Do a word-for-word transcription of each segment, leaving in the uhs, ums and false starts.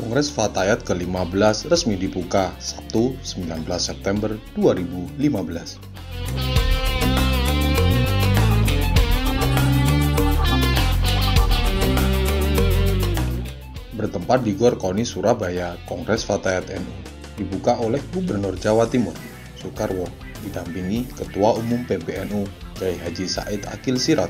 Kongres Fatayat ke lima belas resmi dibuka Sabtu sembilan belas September dua ribu lima belas. Bertempat di Gor Koni Surabaya, Kongres Fatayat N U dibuka oleh Gubernur Jawa Timur, Soekarwo, didampingi Ketua Umum P B N U, Kiai Haji Said Akil Sirot.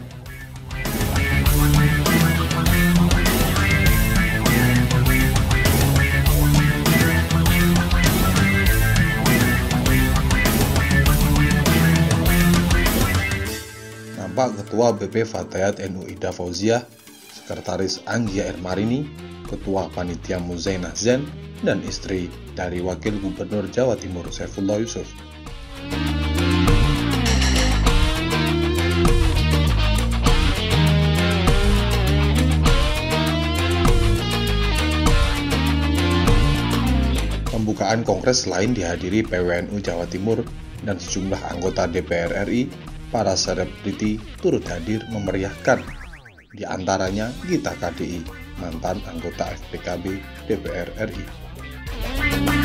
Nampak Ketua B P Fatayat N U Ida Fauziah, Sekretaris Anggia Ermarini, Ketua Panitia Muzainah Zen, dan istri dari Wakil Gubernur Jawa Timur Saifullah Yusuf. Pembukaan kongres lain dihadiri P W N U Jawa Timur dan sejumlah anggota D P R R I. Para selebriti turut hadir memeriahkan, di antaranya Gita K D I, mantan anggota F P K B D P R R I.